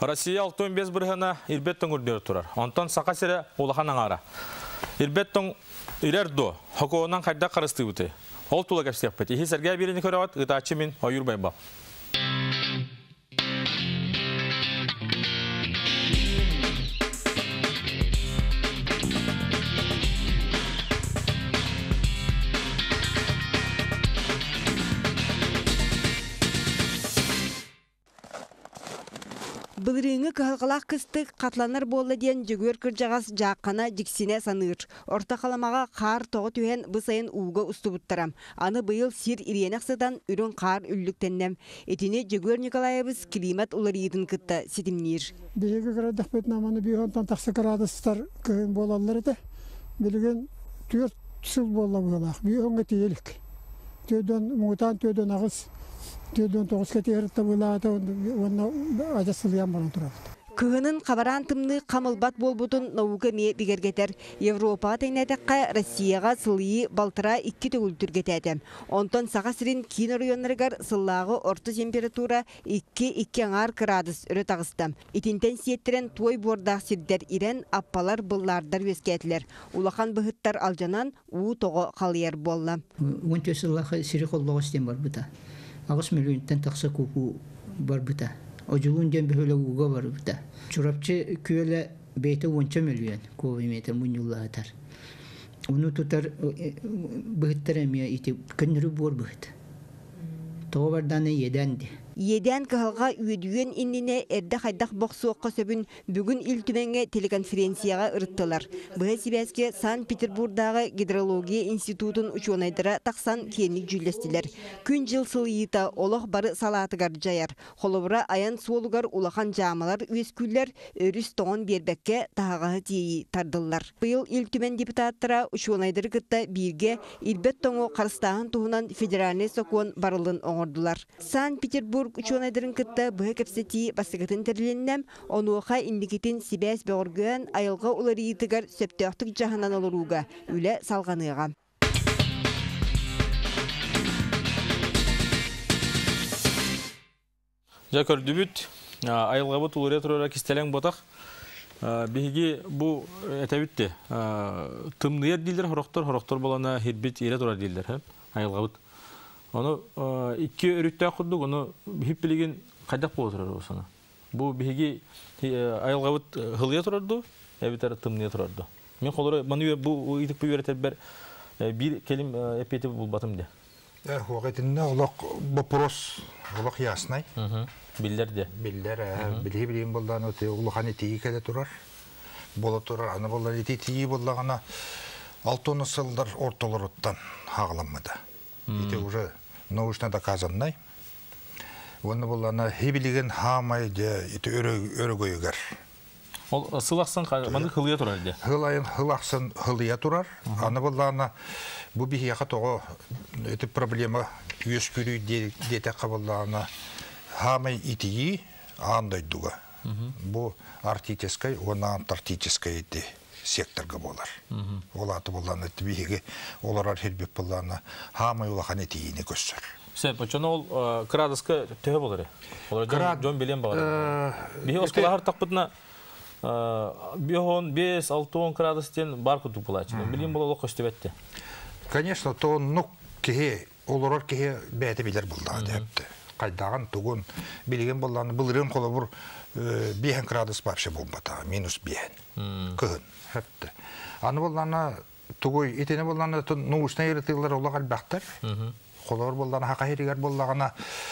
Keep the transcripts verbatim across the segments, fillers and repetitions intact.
Россия алтын бес бұрғана ирбеттің үрдер тұрар. Онтан сақа сірі олахан аңара. Ирбеттің ирердо, хокуынан қайда қарысты бұты. Ол тұла кәпсек бәті. Ехи сәрге берені көрауат, ұтачы мен ойыр байбап. Былырыңы кығылғылақ кыстық қатланар болы ден жүгөр кіржағас жаққана жіксіне саныр. Орта қаламаға қар тоғы түйен бұсайын уға ұсты бұттарам. Аны бұйыл сир иренақсыдан үрін қар үлліктеннем. Етіне жүгөр Николаевыз климат ұлар етін күтті сетімнер. Бейгі қырадық бетін аманы бейғантан тақсы қырадыстар күйін болалар еді. Білген төрт сыл бола болақ. Бейғанға тейелік. Төден мұғытан төден ағыз. Төден тоғыз кетерді бұлады, оны ажасылыян баран тұрады. Кыһынын қабаран тымны қамылбат болбутун наука ме бигергетер. Европа тайнатаққа Россияға сылыйы балтыра икки төгілтіргетәді. Онтон саға сирин кейін районларыгар сыллағы орты температура икки-икки аңар градус өрі тағысты. Итинтен сиеттерен той бордақ сирдер ирен аппалар бұллардар өскетілер. Улахан бұхыттар алжанан уу тоғы қалыер болла. Онтө сыллағы сири қоллығы стен бар бұта. Ағыс миллионтен тақса көку бар бұта. Ожулун ден бөхөлө уга бар бұта. Чурапчы күйелі бейті онча миллион көбі метр мұнюллағатар. Оны тұтар бұғыттар әмия ете күнірі бор бұғыт. Тоғы барданы еденді. Еден кыһалга үйдүйен иннине эрде хайдах боксуокка сөбүн бүгүн илтүмеңе телеконференцияга ырыттылар. Быһа сибәске Санкт-Петербургдагы гидрология институтун ученыйдыра таксан кенник жүллестилер. Күн жыл сылыйта олох бары салатыгар жаяр. Холобура аян суолугар улахан жамалар үескүллер өрүс тоон бербекке тагагы тии тардыллар. Быйыл илтүмен депутаттара ученыйдыры кытта бирге илбет тоңо карыстагын туһунан федеральный сокуон барылын оңордулар. Санкт-Петербург ученыйдырын кытта быһа кепсети басыгытын терленнем, онуоха индикитин сибәс бөгөргөн айылга уларыйтыгар сөптөктүк жаһанан олоруга үле салганыга. Ja kördübüt ayılga bu tulurya turara kistelen botak. Bihi bu etebütte. Tımnıya dildir horoktor horoktor bolana hirbit ile turar dildir hem ayılga bu. Onu iki örütte kurduk onu hep bilgin kadak bu oturur olsana. Bu bihi ayılga bu hılıya turardı, eviter tımnıya turardı. Men kolları bana bu idik bu öğretir ber bir kelim epeyte bulbatım de. Ya vakitinde olak boporos olak yasnay. Biller de. Biller, bilhi bileyim boldan öte uluhan etiği kede turar. Bola turar, ana boldan etiği bollağına altı sıldır ortalarından hağlanmadı. İte уже научно доказанный. Оны боллана хебилеген хамай де ите өрөгөйгөр. Ол сылаксан маны хылыя турар де. Хылайын хылаксан хылыя турар. Аны боллана бу бихияка того эти проблема үскүрү дете кабыллана хамай итии андайдуга. Бу арктической, она антарктической эти секторга болар. Олаты болланы бихиге олар хелбеп болланы хамай улахан этиини көссөр. Sen почоно ол градуска төһө болар. Олар жон билен багар. Бихи оскалар такпытна бион беш алты градустен бар кутуп булачы. Билен боло көстөбетте. Конечно, то ну кеге олар кеге бәте билер булды депти. Кайдаган тугун билген болланы былырын колобур беш градус вообще болбата, минус беш. Кын хепти. Аны болланы тугуй итене болланы научный эритилер олар албактар. Колор болланы хакайригер боллагана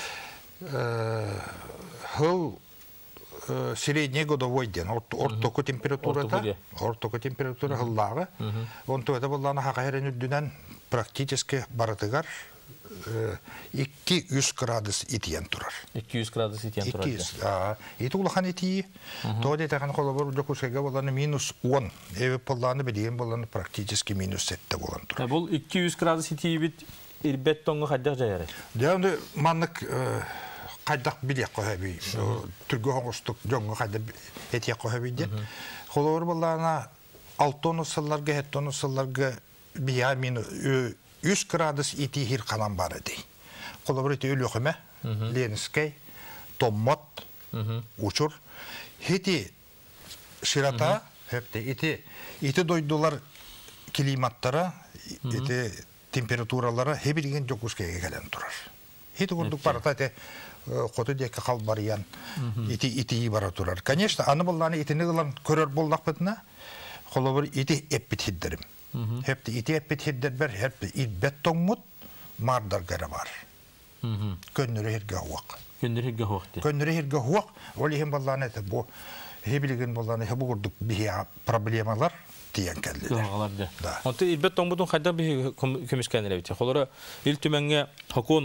хыл средний годовой ден ортоко температурада ортоко температура хыллагы он то это болланы хакайрен үддүнөн практически баратыгар iki yüz градус итиен турар. iki yüz градус итиен турар. iki yüz. А, ити улахан ити. Тоде таган колобор жокушега боланы минус он. Эве болланы бидеген боланы практически минус сетте болан турар. Бул iki yüz градус ити бит ирбет тоңго хаддаг жаяры. Дәнде маннык кайдак билек койбый. Түргө хоңостук жоңго кайда этия койбый де. Колобор болланы алты сылларга хеттон сылларга бия минус yüz градус ити хир канан бар эди. Колобор ити өлөкөмө, Ленинский, Томмот, учур. Хити ширата, хепте, ити, ити дойдулар климаттара, ити температуралара хебилген жокускеге келен турар. Хити курдук барата, ити қоты декі қал бариян, ити ити бара турар. Конечно, аны болланы итini кылан көрөр болдақ бітіна, қолы бір ити эппит хиддерим. Хепте ити эппит хиддер бер, хепте итбет тоңмут, мардар гәрі бар. Көннері херге хуақ. Көннері херге хуақ де. Көннері херге хуақ, ол ехен болланы әті бұл, хебілген болланы, хебі күрдік бихе проблемалар тиян кәлділер. Онты итбет тоңмутын қайда бихе көмішкәнер әбіте. Қолары ил түмәңге хакон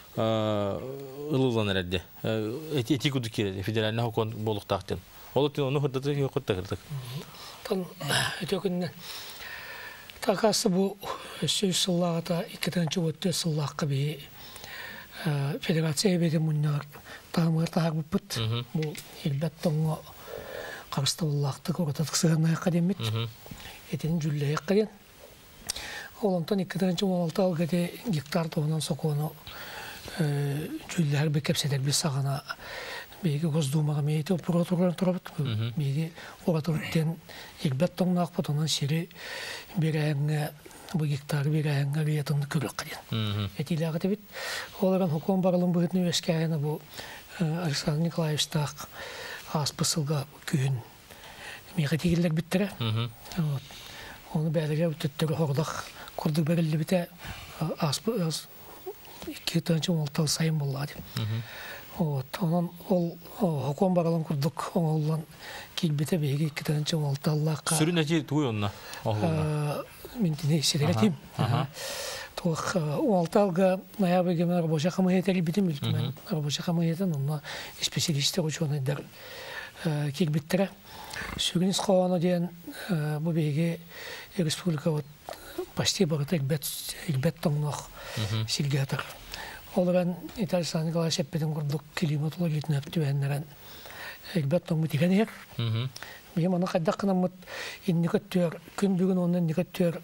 ылылан әрәді. Эти күдік кереді, федеральный хакон болуқтақтен. Ол өттен оны құрдаты құтта кірдік. Тан өте күнне такасы бұл сөз сыллағата иккетінші өтті сыллаққа бей федерация беті мұннар тағымыр тағыр бұппыт. Бұл елбәт тоңы қарысты боллақты көретатық сығырнайық қадемет. Етенің жүлләйік қаден. Олантан иккетінші молалты алғады гектар тоғынан соқуыны жүлләр бекепседер біз сағана бейгі ғоздумаға мейті прокуратуралар тұрабыт. Бейгі оратырыттен елбәт тоңнақ бұтынан сері берәңі, бұл гектары берәңі риятынды көрік қаден. Әтейлі ағыты біт. Оларан хокон барылын бұғытын өскәйіні бұл Александр Николаевичтақ аспы сылға күйін мейға тегелер біттірі. Оны бәліге өттеттері хордақ күрдік бәрілі біті аспы iki tane oltal sayın bolladı. Onun ol hukum baralım kurduk olan kilbete beygi iki tane oltallaka. Sürü nece tuğu onunla? Mintini siretim. Tuğ oltalga naya begemen araboşa kamayeteli bitim bildim. Araboşa kamayeten onunla spesiyaliste uçuğuna der kilbetlere. Sürüniz koğanı diyen bu beygi Respublika почти барыта илбет тоңнох силгетер. Оларан Италиян Николаевич эппетен курдук климатологиятын өптүбәннәрен илбет тоңму тигәнер. Бигем аны кайдак кына мут инникөттөр күн бүгүн онун никөттөр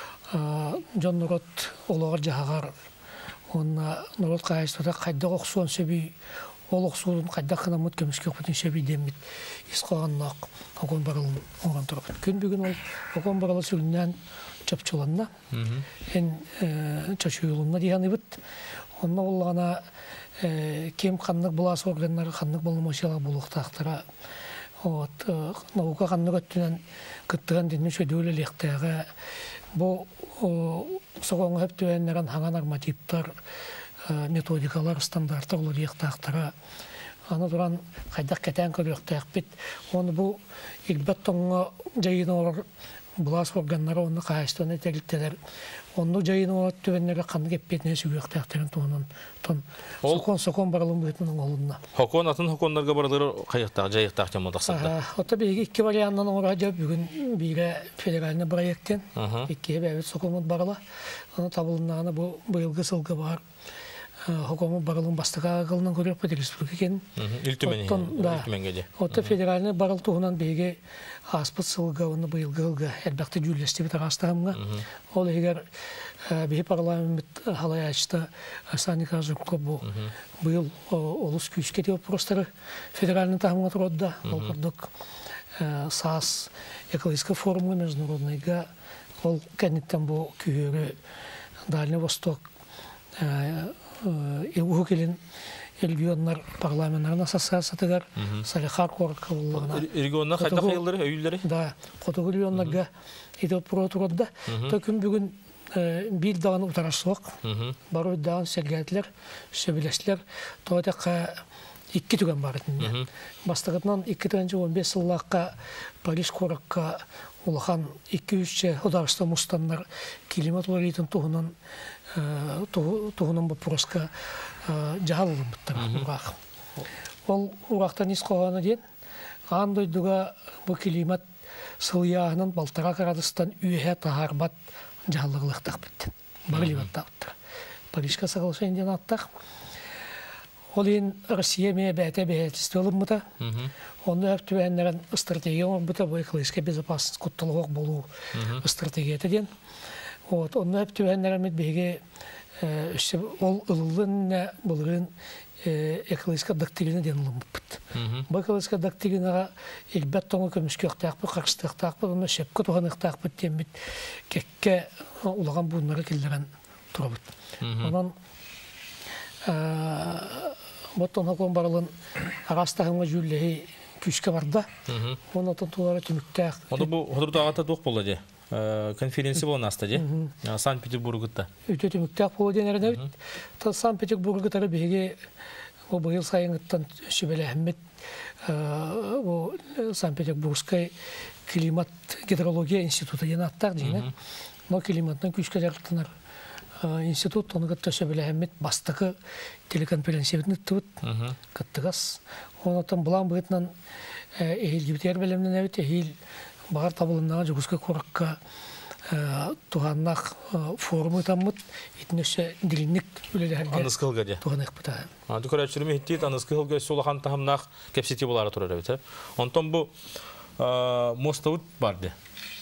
Жон Норот ологор жагар онна Норот кайыстыда кайда оксон сөби ол оксуун кайдак кына мут көмүскө бүтүн сөби демит исқоганнак огон барылын оңан туруп. Күн бүгүн ол огон барылы сүлүннән чапчуланна. Ен чачуйлунна дигән бит. Онна уллана кем ханнык булас органнары ханнык булмашыла булуктактыра. Вот наука ханнык өттүнөн кыттыган динне шөдөлө лектеге бу согоң өптүнөрөн хаңа нормативтар методикалар стандарттар улар лектактыра. Аны туран кайдак кетен көрөктөк бит. Оны бу илбет тоңго жайын Булас органнары оны қайыстаны тәліктелер. Оны жайын олат төбенлері қанды кеппетіне сөйектәқтерін туынан. Сокон-сокон барылым бұйтының олынна. Хокон атын хоконларға барылары қайықтақ, жайықтақ жамал тақсатты? Ота бейгі екі варианнан оңыра жап бүгін бейгі федеральны проекттен. Екке бәбет соконмыд барыла. Оны табылынағаны бұл бұйылғы сылғы бар. Хокому барылын бастыға ағылынан көріп бұд республика кен. Үлтіменге де. Ота федеральны барыл туғынан бейгі аспыт сылға, оны бұйылғы ғылға, әрбәқті жүлесті бітір астағымға. Ол егер бейі парламент халай ачты Саника Жукко бұйыл олыс күйіске деп простары федеральны тағымға тұродда. Ол құрдық САС экологический форумы международныйға ол кәнеттен бұл күйері Дальний Восток Илгу келін регионнар парламентарына ассоциациятыгар Салихар Корка болуына. Регионнар қайда қайылдары, өйілдері? Да, қотығы регионларға етіп протуродда. Төкін бүгін бил дағын ұтарашылық, бару дағын сәргәтілер, сөбілесілер, тоғатаққа икки түген бар етінде. Бастығытынан икки он бес сыллаққа Париж Коракқа улахан iki-üç hudarışta mustanlar klimatologiyatın tuğunun tuğunun bu proska jahalılın bitti. Ол урақтан исқоғаны ден, андойдуға бұл климат сылияғынан балтара градустан үйе тағарбат жағылығылықтақ бітті. Бар климаттақ бітті. Парижка соглашение ден аттақ. Ол ең Россия мее бәте бәтісті олым мұта. Оны өптүбәнлерін стратегия олым бұта бұл экологическая безопасность құттылық болу стратегияты ден. Оны өптүбәнлерін бәге ол ылылын бұлығын экологическая доктрина ден лымбыт. Бұл экологическая доктринага илбет тоңы көміске өқтақпы, қаршысты өқтақпы, оны шепкі туған өқтақпы тембет кекке улаған бұнлары келдерен тұрабыт. Онан бұт оны қоң барылын ағастағымға жүлләй күшке барда. Оны отын туылары түміктәқ. Оны бұл ғыдырды ағата тоқ болды де? Конференция болын аста де? Санкт-Петербург'та. Өте түміктәқ болды денерін өт. Санкт-Петербург'тары беге бұйыл сайыңыттан шүбелі әммет Санкт-Петербургскай климат гидрология институты ден аттақ дейін. Но климаттың күшке жарықтынар институт, оны күтті шөбелі әммет бастықы телеконференция өтінітті бұд, күттігас. Онытын бұлан бұғытынан әйіл гебітер бәлемнен әуіт, әйіл бағар табылымнағы жүгізгі қорыққа туғаннақ формы таммыт, етін өші дилинник үлелерге Анысқылға де? туғанық бұта. Дүкір әтшірімі еттейд, анысқылға солақан тағымнақ кәпсеті болары тұрар әуіт. Онтан бұл моставыт бар де?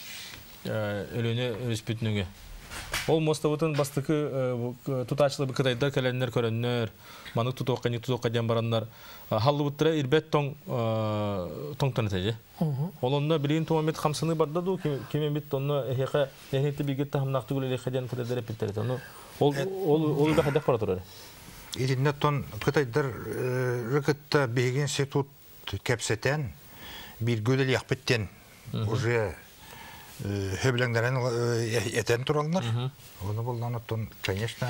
Өліне өріспетініңе. Ол моставытын бастықы тұташылы бір қытайдар кәләнлер көрінлер, манық тұтуқ қанық тұтуқ қаден баранлар. Халлы бұттыра ирбет тоңтан әтәже. Ол онына білейін туамет қамсыны барда ду, кемен бет онына әхеқа әхнетті бігетті хамнақты гүлі әхеден қытайдар әпеттер әті. Ол да қадақ бара тұрар. Иринне тон қытайдар рықытта бейген сетут кәпсетен бір гүлі яқпеттен уже хөбіліңдерін әтен тұралынар. Оны болдан оттон, конечно,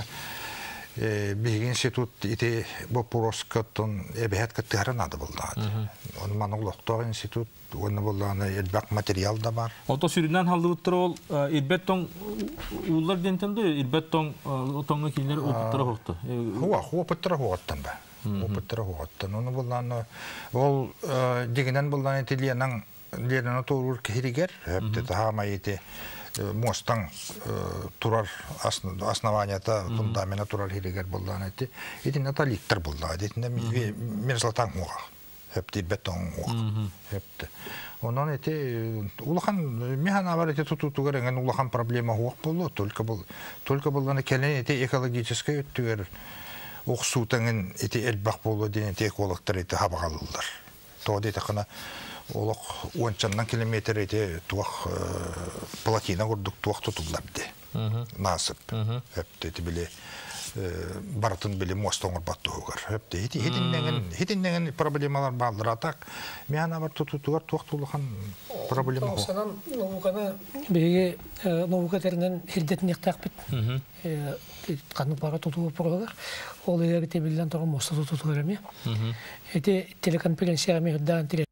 бейген институт ити бопуроскаттон әбәйет кіттігірін ады болдан. Оны маны ұлықтағы институт, оны болдан әлбәк материал да бар. Ото сүрінен халды бұттыры ол, ирбеттон ұлылар дентенді, ирбеттон отонғы кейлері опыттыра хоқты? Хуа, опыттыра хоғаттан ба. Опыттыра хоғаттан. Оны болдан, ол дегенен болдан етіліянан Лерина турur киригер, хепте тахама ете мостан турар основанията фундамента турар киригер болдан ете. Ете наталиттер болдан ете. Мерзлатан муга, хепте бетон муга, хепте. Онан ете улахан механ авар ете тутутугер енген улахан проблема хуак болу. Только бол, только болдан келен ете экологический өттүгер оқсутанген ете элбак болу ден ете экологтар ете хабагалылар. Тоды ете қана Олық ончаннан километр ете туақ платина құрдық туақ тұтылар де. Насып. Әпті біле барытын біле мостың ұрбатты оғар. Әпті хетіннеген проблемалар бағылыр атақ. Мен абар тұтуғар туақ тұлыған проблема оғы. Осынан новуканы беге новукатерінен хердетін ектақ біт. Қанық бара тұтуғы пұрғығар. Ол егер тебілден тұрған мосты тұтуғар әме. Әте телеконференция әме үддаған теле.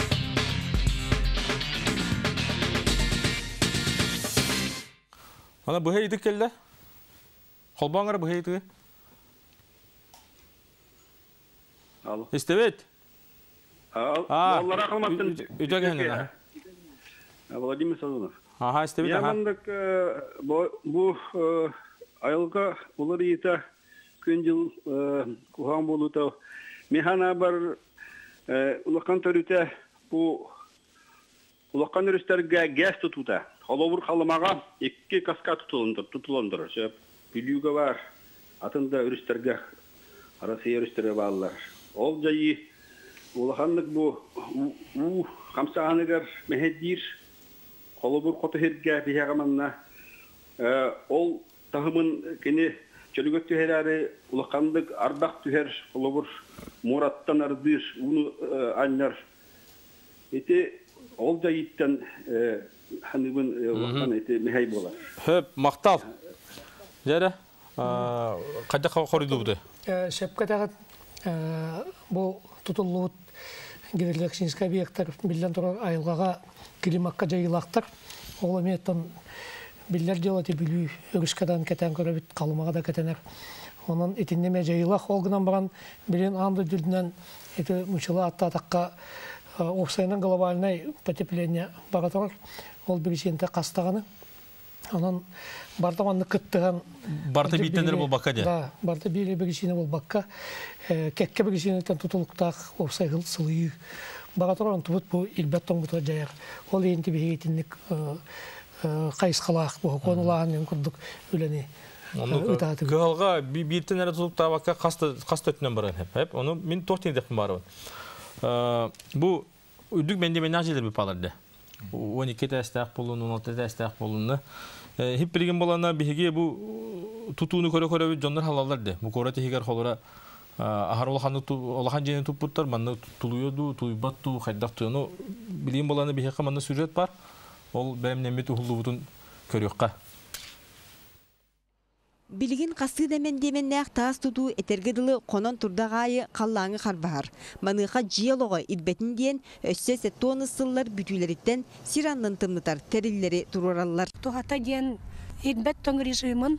Ана бұхай едік келді? Қолбаңғара бұхай едігі? Алло. Истебет? Алло, рахматтын. Үтәге әнен? Владимир Сазонов. Аха, истебет, аха. Ямандық бұл айылға олар ета күн жыл құған болуыта. Механа бар ұлаққан төріте бұл ұлаққан өрістерге гәс тұтута. Холовур халымаға екі каска тұтылындыр. Бүліуге бар, атында үрістерге, арасыя үрістерге бағылар. Ол жайы олағандық бұл қамсағанығар мәхеддер, холовур қоты херге бейағаманна. Ол тағымын кені чөлігөт түхер әрі олағандық ардақ түхер, холовур мұраттан ардыр, ұны анлар. Ол жайыттан Ханыбын уаққан әйті мәхай болар. Хөп, мақтал. Жәрі, қайда қорыды бұды? Шепкатағат бұл тұтылуыт гидрлексинскай объекттар білден тұрар айылғаға климатқа жайылақтар. Ол әметтен білдер делаты білі өріскадан кәтен көрі қалымаға да кәтенер. Оның етіндеме жайылақ олғынан баран білен анды дүлдінен еті мұшылы атта-атаққа Опсайынан глобальный потепление баратыр. Ол бірісенті қастағаны. Онан бартаманны күттіған... Барты биттендер бұл баққа де? Да, барты бейлі бірісені бұл баққа. Кәкке бірісенеттен тұтылықтақ опсай ғыл сылығы. Баратыр он тұбыт бұл илбәттің бұтыр жайыр. Ол енті бейгетінлік қайыс қалақ бұл. Конылағын мен күрдік өлені Кыалга биртен әрі тұлып табаққа қаста өтінен баран хеп. Оны мен тоқтен депім баруын. Бұл үдік менде мен ақ желер біп аларды. он екі тәстәқ болуын, он алты тәстәқ болуынны. Хеп білген болана бігеге бұл тұтуыны көрі-көрі жондар халаларды. Бұл көрі тегер қолыра ахар олахан жені тұп бұттар, манны тұлуйоду, тұйбатту, қайдақ тұйыны. Білген болана бігеге манны сюжет бар. Ол бәрімнен бет ұғылы бұтын көріққа. Билигин қасы демен деменнәқ таас тұту этергеділі қонан тұрдағайы қаллаңы қарбағар. Маныға жиялығы идбетін дейін өссе сәттуаны сыллар бүтүйлеріттен сираннын тымнытар тәрілері тұруралар. Тухата дейін идбет тоң режимын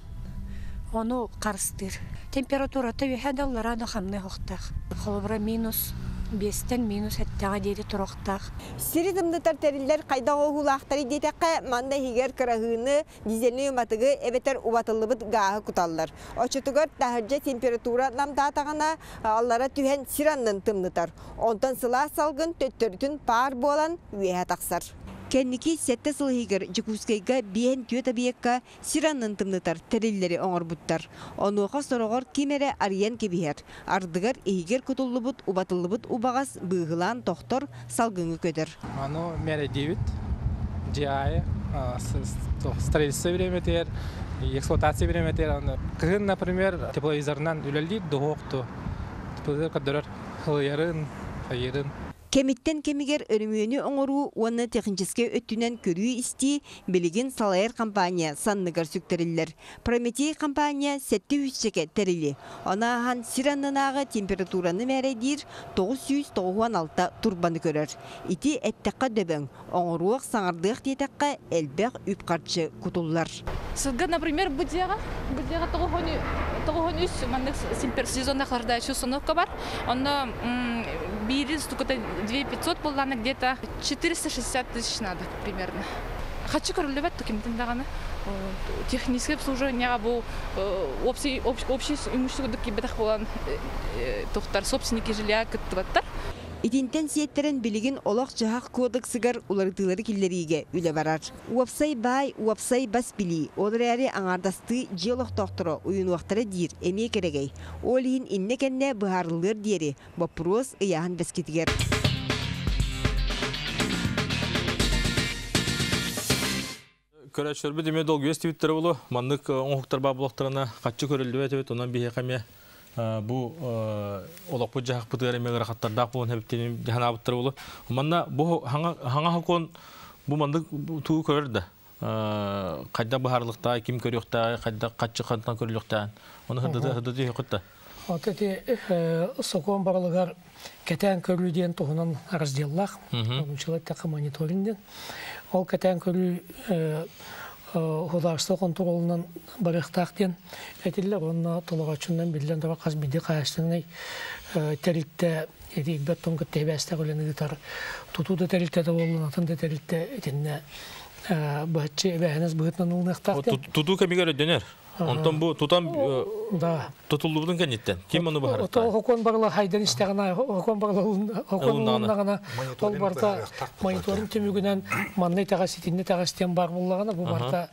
оны қарыстыр. Температура тәуехәдаллар аны қамны хоқтақ. Қолыбыра минус бестен минус әттіға дейді тұрақтақ. Сири тымнытар тәрілер қайдағы ғулақтары дейтәққа манда хигер кырағыны дизельні өматығы әбетер ұватылыбыт ғағы құталылар. Очытығыр тәхірже температура намдатағана аллара түйен сираннын тымнытар. Онтан сыла салғын төттөрітін пар болан үйе тақсар. Кәннеки сәтті сылғығыр жүкускайға бейін түйет абиекка сираннын тымнытар тәрелері оңыр бұттар. Онуға сорағыр кемері ариян кебігер. Ардығыр егер күтілі бұт, ұбатылы бұт ұбағас бұғылан тоқтор салғыңы көдір. Оно мәре девять, жиайы, строительство времетер, эксплуатация времетер. Кығын, например, тепловизорынан үлелдейді доғоқты. Тепловизор көдірір хылыярын, хайырын. Кемиттен кемигер өрімөні оңыру оны техническе өттінен көрүй істі білеген салайыр компания санныгар сүктерілер. Прометей компания сәтті үсчеке тәрілі. Она ахан сираннанағы температураны мәрәдер тоғыз жүз тоқсан алты турбаны көрір. Ити әттіққа дөбің, оңыруық саңардық детіққа әлбәқ үп қарчы күтулар. Сылға, например, бұдияға, бұдияға тоғын үс, маңдық сезондақларда еще установка бар. Онда бирис только две тысячи пятьсот поллана, где-то четыреста шестьдесят тысяч надо примерно. Хочу королевать таким тендагана. Техническое обслуживание был общий общий имущество такие бедах полан тохтар собственники жилья кыттываттар. Итинтен сиеттерен билигин олақ жағақ кодексігер уларытылары келлериге үлі барар. Уапсай бай, уапсай бас били, олар әрі аңардасты жиолық тоқтыры ойын уақтары дейір, әме керегей. Олейін иннекенне бұхарылыр дейірі, бапрос ұяғын бәскетігер. Көрәтшөрбі деме долғы естебеттері болу, маңдық оңықтар бабылықтарына қатшы көрілді өтебет, онан бейе қаме bu olak bu cahak pıtığır emeğe rahatlar bulun heptinin cahana abıttır bulu. Manna bu hanga hakon bu mandık tuğu körürdü. Kayda baharlıkta, kim körüyokta, kayda kaççı kantan körüyokta. Onu hırdıdı hırdıdı yokutta. Oteti sokon barılıgar keten körüydен toğunan razделлах. Onun çılattaki monitoringden. Ol keten körü Hudarsı kontrolünün barıqtaqten etiller onunla tolağaçından bildiğin dara qaz bidi qayastığını terilte edikbet tonqı tebeste qoleni gitar tutuda terilte de olunatın da terilte etinne bahçı ebeheniz bıhıtnan olunaqtaqten. Tutu kemigar döner. Ondan bu tutan tutulduğundan kenitten. Kim onu baharıqta? Hokon barıla haydan isteğine, hokon barıla hokon olunağına ol barta monitoring tümügünen mannay tağas itinne tağas iten bar bullağına bu barta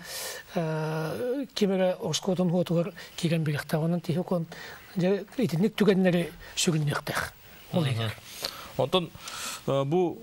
kimere oskotun hotuğur kiren birikta onun ti hokon itinlik tügenleri sürünlüqtaq. Ondan bu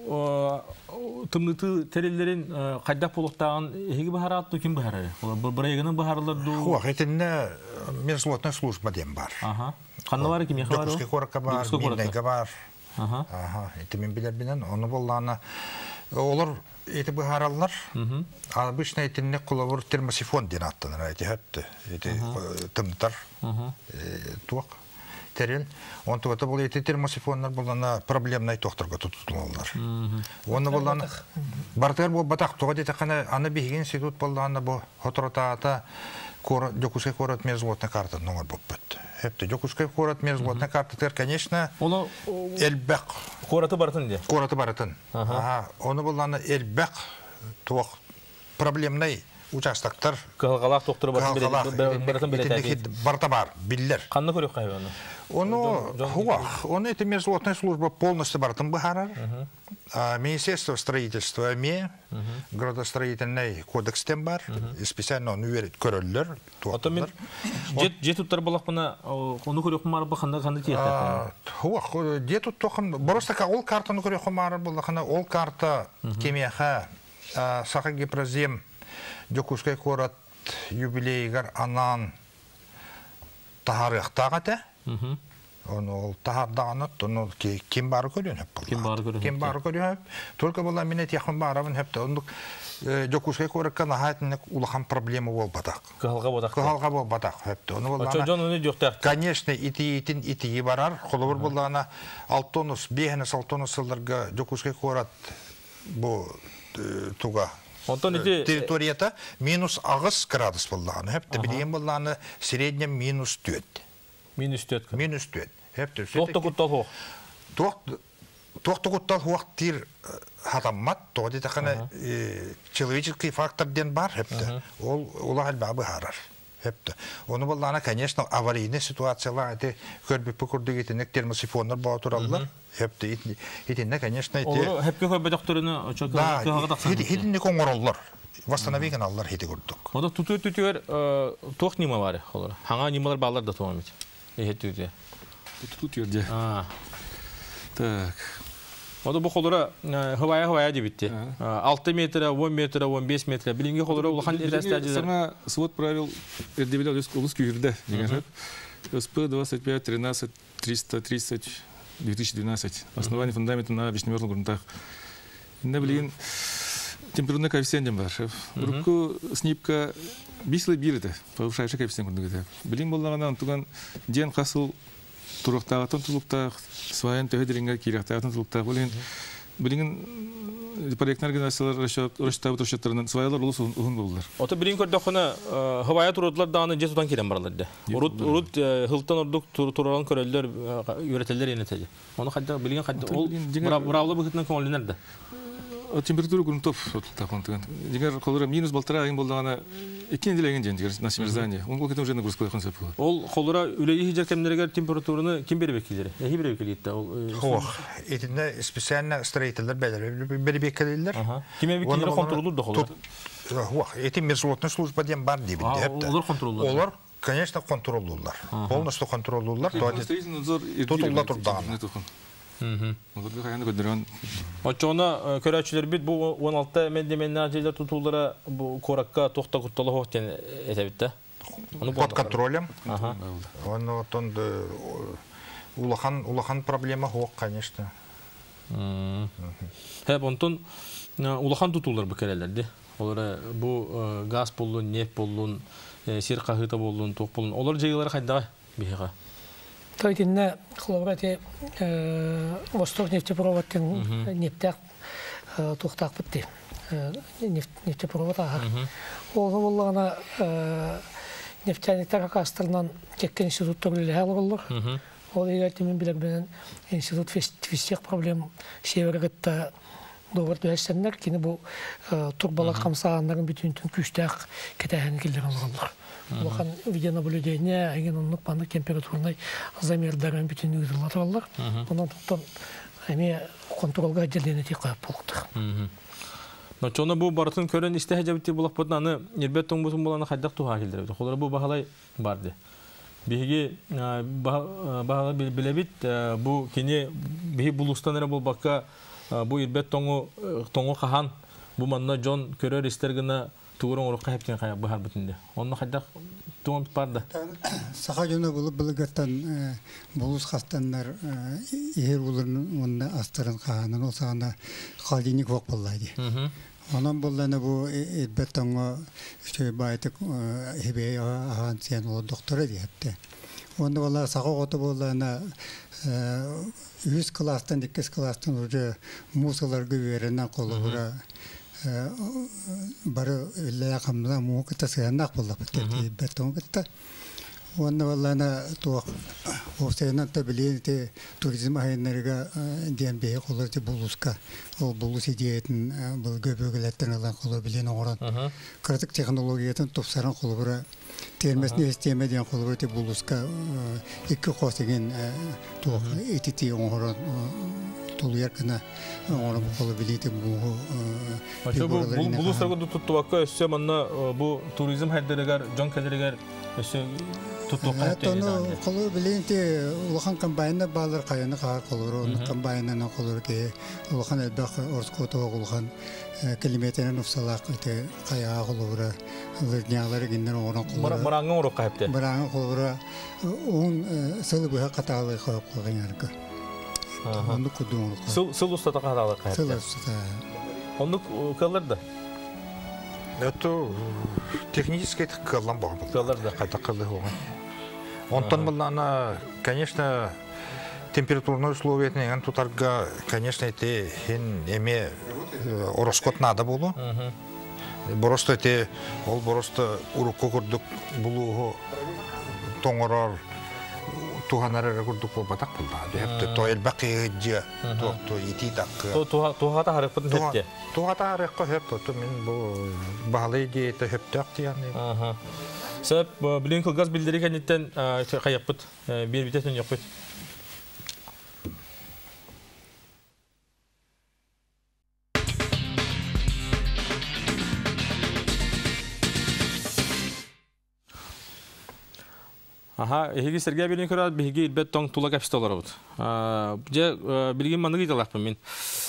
tımlıtı terillerin qaydaq boluqtağın hegi baharatlı kim baharı? Burayagının baharılardı? Хуахетинне межзводная служба дем бар. Қанна бар ким яха бар? Докуской коракка бар, миннайга бар. Это мен билер бинен, оны болланы. Олар эти бахаралар обычно этинне кулавур термосифон ден аттаныр эти хәтті. Эти тымтар туақ. Терен, он то был эти термосифондар болана проблемный тохторга тутулалар. Оны болана бартер бол батак тога дете кана аны биген институт болана бу хотротата кора докуской корот межзводная карта номер боппет. Это докуской корот межзводная карта тер, конечно, элбек короты бартын де. Короты бартын. Ага, оны болана элбек туак проблемный участоктар Кылгалак доктор баратын билет. Барта бар, биллер. Канны көрөк кайбаны. Оно, хуах, он это межлотная служба полностью бартом бахарар. Министерство строительства ме, градостроительный кодекс тем бар, и специально он уверит короллер. Ото мен жетуттар болак мына оны көрөк мар баханда кандай тиет. Хуах, жетут тохын, просто ол картаны көрөк мар болакына, ол карта кемияха саха гипрозем Жокускай корат юбилейгар анан тахарыктагата. Он ол тахардаганат, он ким бар көрүнөп болду. Ким бар көрүнөп. Ким бар көрүнөп. Только була минет яхын барабын хепте. Он Жокускай коракка нахатник улахан проблема болбатак. Калга бодак. Калга болбатак хепте. Оны була. Чожон уну жоктак. Конечно, ити итин ити барар. Холобур булана алтонус, бехенес алтонус сылдарга Жокускай корат бу туга территорията минус агыс градус болланы. Хепте билген болланы среднем минус төрт. Минус төрт. Минус төрт. Хепте. Тоқты құттал хоқ. Тоқты құттал хоқ тир хатаммат. Тоғды тақаны человеческий факторден бар. Хепте. Ол олағал бабы харар. Хепте. Оны болланы, конечно, аварийный ситуациялар. Это көрбі пүкірді кетінек термосифонлар бау туралылар. Хепте. Итинне, конечно, это... Олы хепке көрбі докторыны күйаға тақсан. Хетінне коңыроллар. Восстановеген аллар хеті көрдік. Ода тұту-түтігер тоқ нима бары? Хаңа нималар бағалар да тоғам ет? Ехет-түті? Тұту-түтігерде. Так... Ода бұл қолыра хывая-хывая дебітті. алты метр, он метр, он бес метр. Білінге қолыра ұлақан әрдәстәділер? Сама свод правил эрдебелі олыс күйірді. СП двадцать пять тринадцать триста тридцать две тысячи двенадцать. Основание фундамента на вечномерных грунтах. Инда білген температурный коэффициент бар. Рубку снипка бислы бирді. Повышающий коэффициент күндігіде. Білген болағана ұнтыған ден қасыл турақтағатын тұлықтақ, свайын төхедерінге керектағатын тұлықтақ. Білген проектный организациялар расчетабы тұршаттарынан свайлар ұлыс ұғын болдылар. Ота білген көрді қына хывая тұрудылар дағаны жетудан келен бараларды. Урут хылттан ұрдық тұралан көрелдер, үйретелер енетеді. Оны қайда білген қайда ол бұравлы бұқытынан көңілінерді. Температура грунтов тақылантыған. Дегер қолыра минус балтыра айын болдағана екі неделеген жен, дегер насимерзание. Он бұл кетен жеріне груз қойқан сөп болады. Ол қолыра үлейі хижер кәмдерегер температураны кем беріп екелері? Әхи беріп екелейді? Хоқ, етінде специально строительдер беріп екелейлер. Кеме бекелері контролдыр да қолыр? Хоқ, еті межлотный служба ден бар дейбінде. Олар контролдыр? Олар, конечно, контролдылар. Полностью контролдылар. Тұтылда тұрдағаны. Очоны көрәтшілер бит бұл он алты мәндеменнен әжейлер тұтулары қораққа тоқта құтталы хоқтен әтәбітті? Под контролем. Улахан проблема хоқ, конечно. Хәп, онтын улахан тұтулар бұл кәрелерді? Бұл газ болуын, нефт болуын, сер қағыта болуын, тоқ болуын. Олар жайылары қайдағы бейіға? Тойтинне хлорати Восток нефтепроводтың нефтяк тухтак битти. Нефтепровод ага. Ол боллагана нефтяниктер кастырынан теккен институттар биле алгылар. Ол егетимен билер менен институт фестивал проблем севергетта довар төсәннәр кине бу турбала камсаганнарын бүтүн күчтәк кетәһен килдер алгылар. Улахан видеонаблюдение, еген оннук панды температурный замердарын бүтін үйділер алар. Онан тұқтан әме контролға әдердені тек қойып болықтық. Чоны бұл барытын көрін істе әжәбітті болақ бұдын аны ербет тоң бұсын боланы қайдақ туға келдіреді. Қолары бұл бағалай барды. Беге бағалы білебет, бұл кене беге бұл ұстан әрі бұл баққа бұл ербет тоңы қахан бұл манна жон көрер істергіні туғырын ұрыққа әптен қайық бұхар бүтінде. Оны қайдақ туғын барды? Сақа жөні болып білігіттен болыс қастандар егер олардың онына астырын қағанын олсағанда қалдейник оқ болдайды. Онан болданы бұл әдбеттіңі үште байтық әбей аған сен ол доктора дейіпті. Онда болар сақа қоты болданы үз кластан, деккес кластан уже мусыларға верінен қолы бұра бары өлі ақымда мұғы кітті сығанақ болды бітті бәттің кітті. Онна валлана туак Овсайнан табилиете туризм айнарга дембе колорти булуска. Ол булус идеятын бул көбөгөлөттөн алан коло билен орон. Кыртык технологиятын топсаран колобура термесне система ден колобура булуска эки косеген туак этити орон тулуяр кына орон коло билете бу. Бу булустарга туттубакка өссө манна бу туризм хайдырыгар жон келеригер өссө Тоно коло биленте улахан комбайна балар каяны кар колору комбайнаны колорке улахан элбак орското улахан километрен уфсалак те кая колора лырнялар гиннер орон колора бараңы орок кайпты бараңы колора он сылы буга каталы коп койгонярка онду кудун сыл сыл устата каталы кайпты сыл уста онду калырда Это технически каллам бар. Калларда кайта кылды болгон. Онтон булана, конечно, температурные условия неган тутарга, конечно, эти хин эме ороскот надо было. Просто эти ол просто урукко курдук булуго тоңорор туханары курдук болбатак булда. Хепте то элбаки же то то ити так. То то тухата харыпын хепте. Тухата харыкка хепте то мен бу баалы же то хептак дияны. Ага. Сәп билен кылгаз билдери кенеттен каяппыт, бер битетен якпыт. Ага, эһиги Сергей билен көрат биһиги илбет тоң тула капсталар бут. Же билген маны гыйталакпын мен.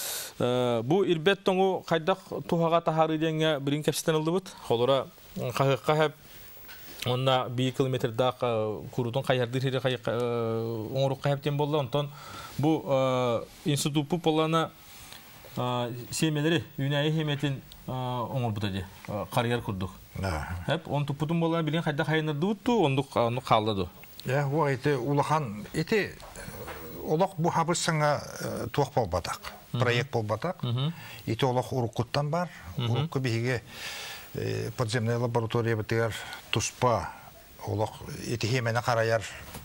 Бу илбет тоңу кайдак тухага тахары деңге билен капсталды бут. Холора кагыкка хеп онда bir kilometre daha kurudun kayardır heri kay onuruk kayıpten boldu ondan bu institut bu polana semeleri Ünayı Hemetin onur butadı kariyer kurduk. Hep on tupudun bolana bilen kayda kayınırdı buttu onduk onu kaldı. Ya bu ete ulahan ete olak bu habırsana tuğ bolbadak proyekt bolbadak. Ete olak urukuttan var urukku bihige подземная лаборатория битер туспа олох эти хемена караяр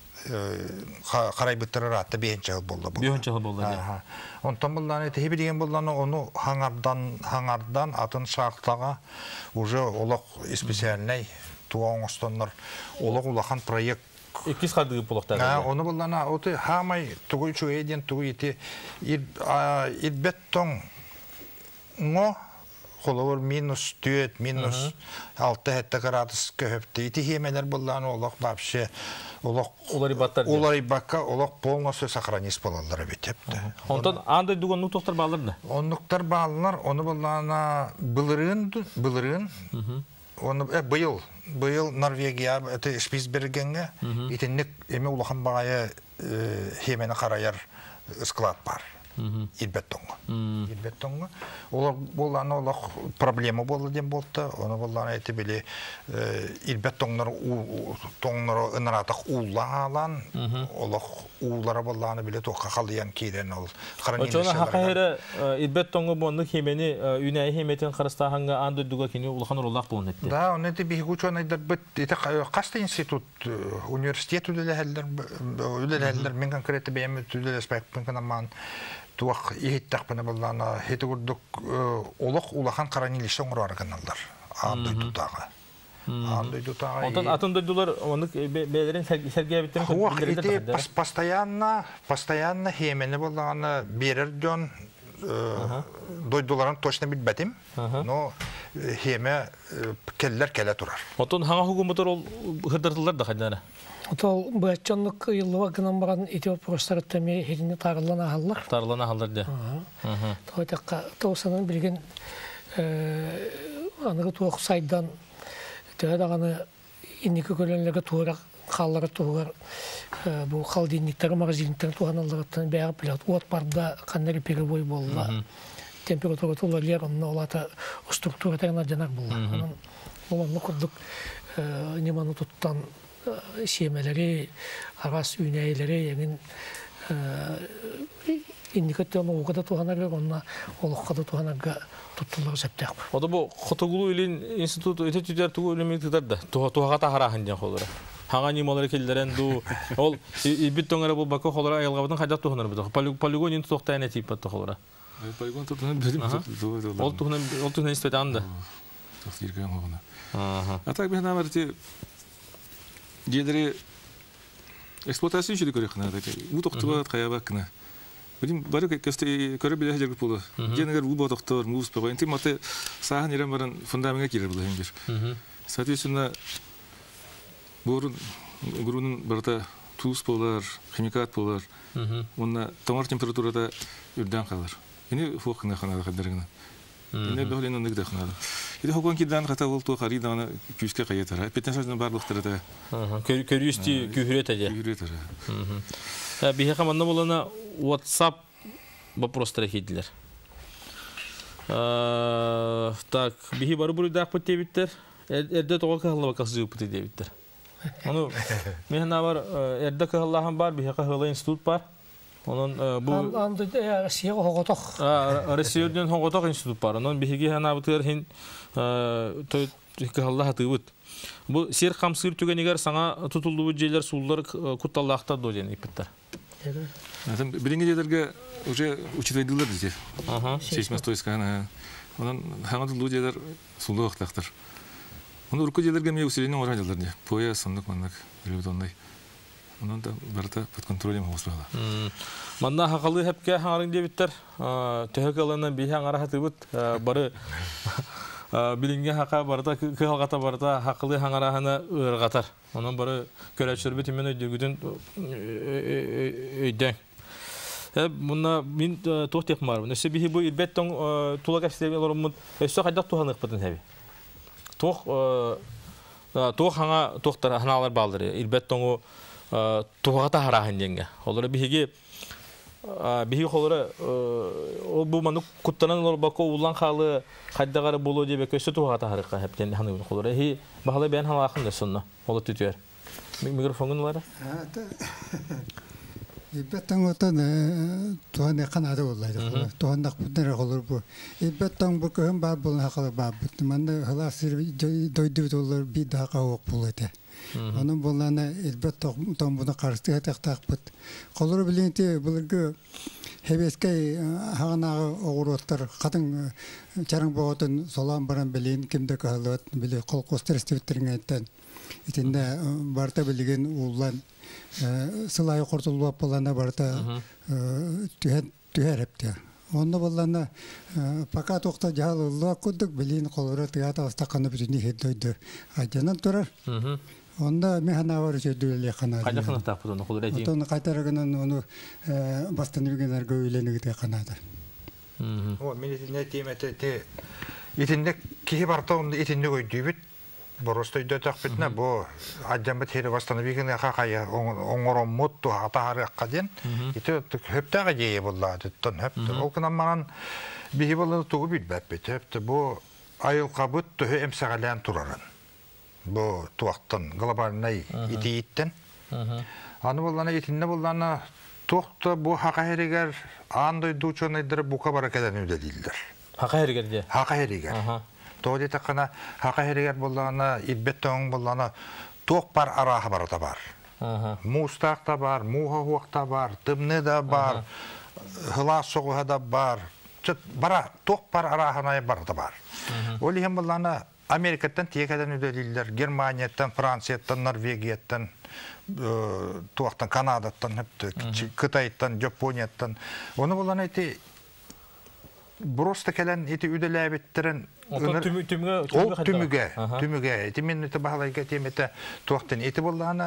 карай битер ратта бенче болду бу бенче болду ага онтон булдан эти хеби деген булдан ону хаңардан хаңардан атын шактага уже олох специальный туоңостоннор олох улахан проект икис хады булактар а ону булдан оты хамай тугуй чуеден тугуй эти ирбеттон ngo Kolor minus dört, minus altı hatta gradus köhüptü. İti hemeler bullan olak babşı olak olari battar. Olari bakka olak polnosu sakranist bolalları bitipti. Ondan anda dugan noktalar bağlardı. On noktalar bağlanır, onu bullana bılırın, bılırın. Onu e bıyıl, bıyıl Norvegiya, ete Spitsbergen'e itinik eme ulakan bağaya hemene karayar ısklat var. İlbettonga. İlbettonga. Olar bolana olar problema boldu dem boldu. Onu bolana eti bile ilbettonlar tonlara ınarak ullalan olar ullara bolana bile toka kalyan kiren ol. Ona hakayra ilbettonga bondu hemeni Ünayı Hemetin qarastahanga andı duga kini ulhan ullaq bolun etti. Da onu eti bir huçona eder bit eti qasta institut üniversitet üleler üleler men konkret beyemet üleler spek men kanaman tuaq ihittak bana bolana heti gurduk olaq ulahan qaranilişten urar kanallar. Andı tutağa. Andı tutağa. Ondan atında dolar onu belerin sergiye bittiğini bildirildi. Постоянно, постоянно hemeni bolana berer dön doyduların точно bilmedim. No heme keller kele turar. Ondan hangi hukumatlar ol hırdırdılar da haydana. Otol bıçanlık yıllığa gınan baran Etiyop prostarı temi herini tarılana hallar. Tarılana hallar diye. Toytakka toğsanın bilgen anıgı tuğuk saydan tühe dağını inniki kölönlerge tuğurak қаллары тугар бу халдинниктер магазиндер туганаллардан бәгып билет от барда каннери перебой болла температура толлар онна олата структура тагына жанар болла анан болонну курдук неманы туттан семелери арас үнәйлери ягин индикативно угада туганага онна олоккада туганага туттулар септек. Ода бу Хотогулу илин институт өтө түдер тугу элементтер да туга туга та харахан жан холора. Хаңа нималары келдерен ду. Ол бит тоңара бул бака холора аялгабытын хажат тухнар бит. Полигон инт токтайна тип бат холора. Полигон тухнан берим. Ол тухнан ол тухнан истет анда. Тохтирген хогона. Ага. А так бен амарти дедери эксплуатация үчү көрөк кана. У токтуга каябакна. Билим бары кесте көрө биле жергип болду. Женегер у бодоктор, муз по инти мате сахан ирем баран фундаментке кире болду хендир. Соответственно, борун грунун барта туз болар, химикат болар. Онна тамар температурада үрдөн калар. Эни фокна ханада кадыргына. Эне бөлөнүн нигде ханада. Иде хогон кидан ката болту харидана күскө каятара. Петенсаждан барлыктырда. Көрүсти күхүрөтө. Күхүрөтө. Бихе каманда болана WhatsApp вопростары хидлер. Так, бихи бары буру дак пут дебиттер. Эрде тоға кахылла бакасы пут дебиттер. Ону мен бар эрде кахыллахан бар, бихи кахылла институт бар. Onun bu andı Россия хоготох. А, Россияден хоготох институт бар. Onun бихиги хана бутер хин той кахылла хатыбыт. Бу сер камсыр түгенегер саңа тутулду жерлер суулар кутталлакта доден ипиттер. Там билингедерге уже учитывайдылар диде. Ага. Сейсмостойскана. Онан хаңады лудилер сулды вактактыр. Оны уркудилерге ме усиление оранжалар ди. Поя сондук мандак ревдондай. Онан да барта под контролем хоспала. Манда хакалы хепке хаңарын дебиттер. Төһөкалана бихаң арахатыбыт бары билинге хака барда кыгалгата барда хакылы хаңарахана ыргатар. Онан бары көрөчөр бит мен өйдөгүдөн өйдөн. Мына мин тохтеп мармын. Өсө бихи бу ирбеттон тулага системаларым өсө кайдак туханык бутун хеби. Тох тох хаңа тохтар ханалар балдыры. Ирбеттон тухагата харахын денге. Олар бихиги бихи холора ол бу ману куттанан ол бако улан халы кайдагары болу деп көсө тухагата харыкка хептен ханы холора хи бахалы бен халакын да сонна. Ол түтөр. Микрофонун бар. Ибеттан отан туаны канады боллайды. Туандак бүтнөр колор бу. Ибеттан бу көм бар болун хакалы бар. Манда халасыр дойду доллар би дака ок болот. Onun bolana elbet tom buna karşı taktakpıt. Kolları bilinti bulurgu hebeske hağanağı oğurotlar kadın çarın boğutun solan baran bilin kimde kahalıvat bili kol kostar istivittirin etten. İtinde barta bilgin uğulan sılayı kortulup bolana barta tüher hepti. Onda bolana fakat okta jahalığa kuduk bilin kolları tiyata astakanı bütünü heddoydu. Ajanan turar. Onda mehana var söylüyor kanada. Kaç sınıf taptı onu kulur ediyor. Onu kaytarıgının onu bastan bilgenler göğülenik de kanada. O milletin temete te itinde ki barta onu itinde koydu bit. Borostoy da takbetne bu acambat heri bastan bilgenler kakaya ongoron muttu hata harık kadın. İte hep de gece bulladı. Ton hep de o kadar manan bir bulladı tuğu bilbet bit hep de bu ayıl kabut tuğu emsagalan turarın. Bu tuaqtan globalnay itiitten. Аны боллана итинне боллана тоқта бу хакаһериге андай дучонайдыр бука баракадан үдәдилдер. Хакаһериге де. Хакаһериге. Тоди такана хакаһериге боллана иббеттон боллана тоқ бар араха барата бар. Мустак та бар, муха хуакта бар, тымны да бар, хылас соғуха да бар. Бара тоқ бар араханай барата бар. Ол ем боллана Amerika'dan tiyekadan ödediler, Germanya'dan, Fransa'dan, Norvegia'dan, tuaqtan Kanada'dan, Kıtay'dan, Japonya'dan. Onu bulan eti Brosta kelen eti ödelebettiren o tümüge tümüge tümüge eti men eti bahalayga temete tuaqtan eti bulana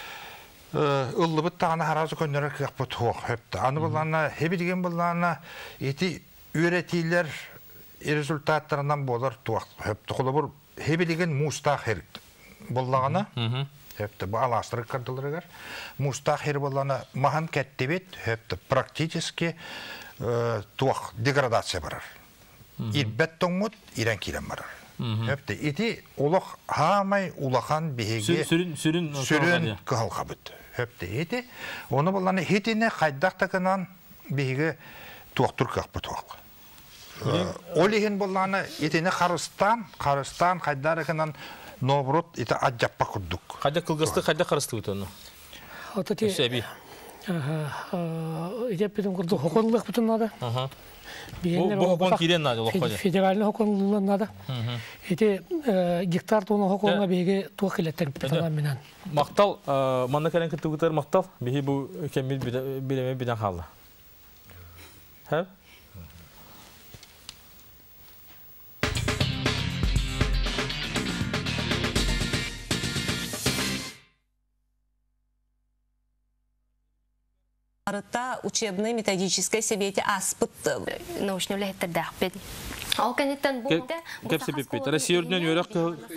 ıllıbıt tağına harazı könderek yapıt hoq hepti. Anı bulana hebi degen bulana eti üretiler результаттарынан болар туақ хепті қолабыр хебелеген мустақ хер боллағана хепті бұл аластырық кардылырығар мустақ хер боллағана махан кәттебет хепті практически туақ деградация барар ирбет тоңмут ирен келен барар хепті еті олық хамай улахан бейге сүрін қығыл қабыт хепті еті оны боллағана хетіне қайдақтақынан бейге туақ тұр қақпы туақ Олиген болланы етені Қарыстан, Қарыстан қайдарығынан наоборот, это аджаппа курдук. Хайда кылгысты, хайда қарысты өтіні. Ота те... Сөйбі. Идеп бітім құрды хоконлық бүтін нада. Бұл хокон кейден нады, олықпады? Федеральный хоконлық нада. Эти гектар туны хоконға бейге туақ келеттер бітін менен. Мақтал, манна кәрен күтті күтер мақтал, бейге бұл кәмел білеме біден қалды. Хәп? Арыта учебно-методической совете аспыт научный лехтердах бед. Ал канеттен булда Кепсепепет. Россия үрден өрек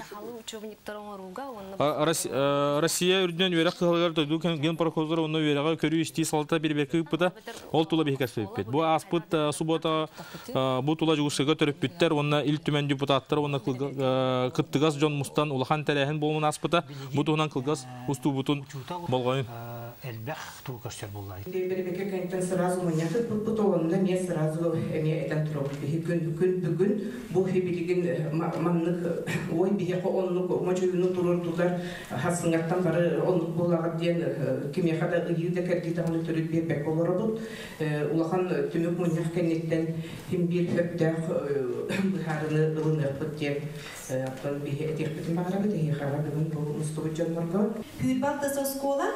Россия үрден өрек кылгар тойду ген парохозлар онно өрегә көрү исти салта бирбеке пыта ол тула бехкәсепет. Бу аспыт суббота бу тула жугысыга төрөп биттер, онна ил түмен депутаттар онна кыттыгас Жон Мустан улахан телехин болмун аспыта бу туган кылгас усту бутун болгон. Элбэх тукастер буллай. Бирбеке кенттен сразу мыняты путовында мен сразу эме этен турып күн күн бүгүн бу хибилигин маннык ой бие оннук мочуйну турурдулар хасыңаттан бары оннук булагат ден киме хада үйдө кертите аны төрүп бербек болорбут. Улахан түмөк мыняк кенеттен ким бир көптөк бухарыны ылынып деп аттан бие этекпетин багырабы дей хара бүгүн бу мустубучанларга. Күлбалтас оскола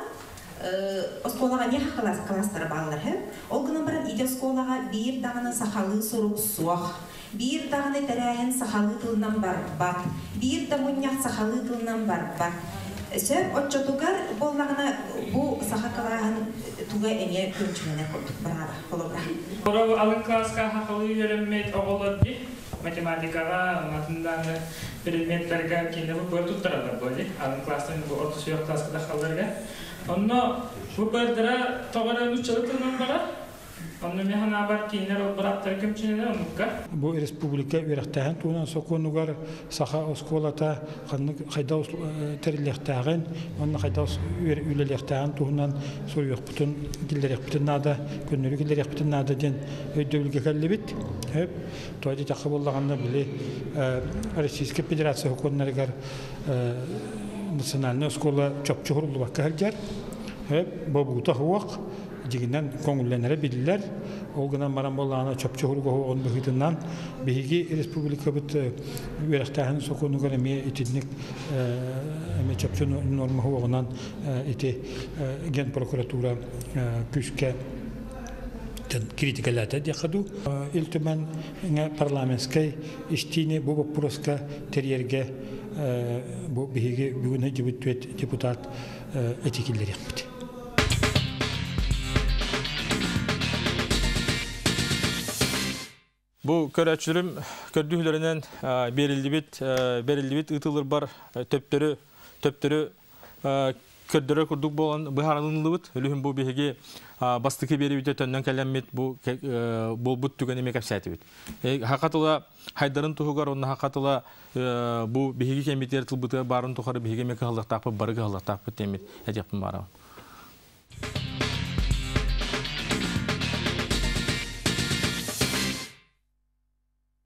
осколага не класс класстар балалар һәм ол гына баран иде осколага бир даганы сахалы сорук суак бир даганы тәрәһен сахалы тылынан бар бар бир да муньяк сахалы тылынан бар бар сөп отчотугар боллагына бу сахакалаһын туга эне көнчүнә курдук бара болобра Бора алын класска хакалы йөрәмәт оголады математикага математиканы предметләргә кине бу туттыралар булды алын класстан бу орта сөйөк класска да халларга Онно бу бердера тогара учылыкның бара. Онно механ абар кинер обраттар кемченелер онукка. Бу республика верхтәһен туган соконугар саха осколата ханны хайда терилектәген, онны хайда үлелектәген туган союк бутын гиллерек бутын нада, көннүрү гиллерек бутын нада ден өйдөлгө келлебит. Хеп, тоди тахыбыллаганда биле Российская Федерация хоконнаргар национальная школа чопчугурлу баккалжар. Хеп, бабута хуак дигинен коңулленере билдилер. Ол гына маран болланы чопчугурго он быгытынан биги республика бит верхтәһен соконугар эме итинник эме чопчу норма хуагынан ити ген прокуратура күскә критикалата дияхаду илтүмен парламентскай иштине бу вопроска терьерге бу биги бүгүн җибет депутат этикиллер якты. Бу көрәчләрем көрдүләреннән берилди бит, берилди бит ытылыр бар төптөрү, төптөрү көрдөрө курдук болгон быһарынлы бит, үлүм бу биге бастыкы берип өтөндөн келемет бу бул бут түгөн эме капсаты бит. Хакатыла хайдарын тугар онна хакатыла бу биге кемитер тылбыты барын тухары биге ме калдык тапып бары калдык тапып темит әҗәп бара.